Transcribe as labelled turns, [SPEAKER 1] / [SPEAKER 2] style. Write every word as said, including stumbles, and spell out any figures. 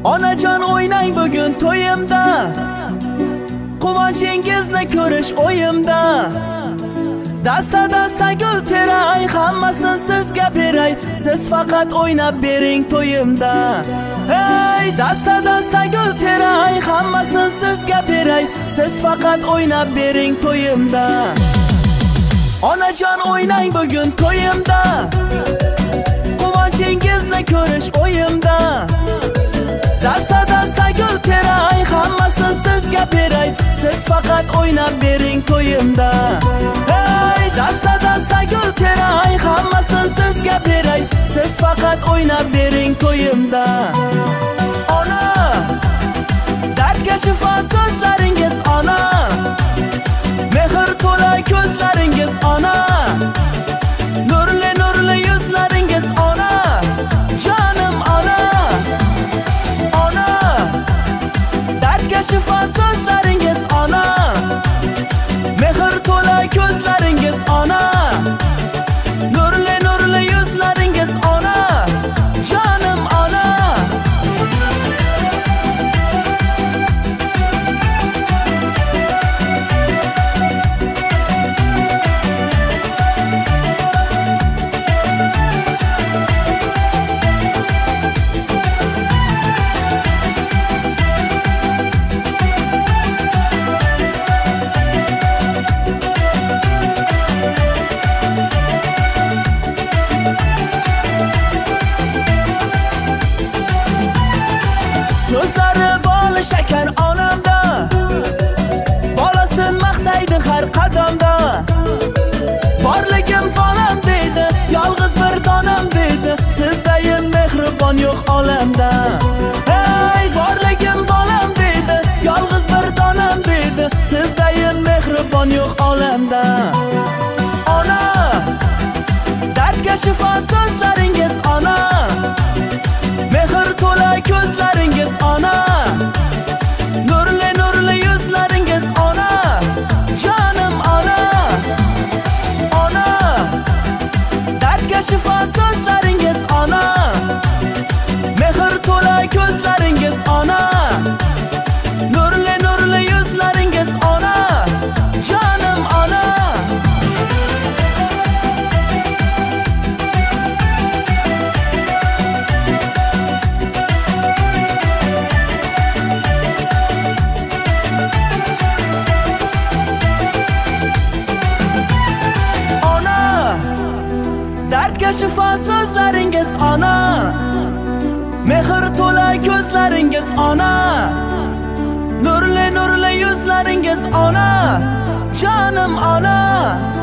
[SPEAKER 1] Onajon o'ynang bugun to'yimda, quvonchingizni ko'rish o'yimda. Dasta dasta gul teray, hammasini sizga beray, siz faqat o'ynab bering to'yimda. Hey, dasta dasta gul teray, hammasini sizga beray, siz faqat o'ynab bering to'yimda. Onajon o'ynang bugun to'yimda, quvonchingizni ko'rish o'yimda. Dasta dasta gul teray, hammasini sizga beray, siz faqat o'ynab bering to'yimda. Hey, dasta dasta gul teray, hammasini sizga beray, siz faqat o'ynab bering to'yimda. Ona, dardga shifo so'zlaringiz ona, mehr to'la ko'zlaringiz ona, nurli nurli yuzlaringiz ona, jonim ona. Ona, dardga shifo so'zlaringiz ona, mehr to'la ko'zlaringiz ona, nurli nurli yuzlaringiz ona, jonim ona. So'zlari boli shakar onamda, bolasin maqtaydi har qadamda. Borligim bolam deydi, yolg'iz bir donam deydi, sizdayin mehribon yo'q olamda. Hey, borligim bolam deydi, yolg'iz bir donam deydi, sizdayin mehribon yo'q olamda. Ona, dardga shifo so'zlaringiz ona, mehr to'la ko'zlaringiz ona, nurli nurli yuzlaringiz ona, jonim ona. Ona, dardga shifo so'zlaringiz ona, mehr to'la ko'zlaringiz ona, nurli nurli yuzlaringiz ona, jonim ona. Dardga shifo so'zlaringiz ona, mehr to'la ko'zlaringiz ona, nurli nurli yuzlaringiz ona, jonim ona.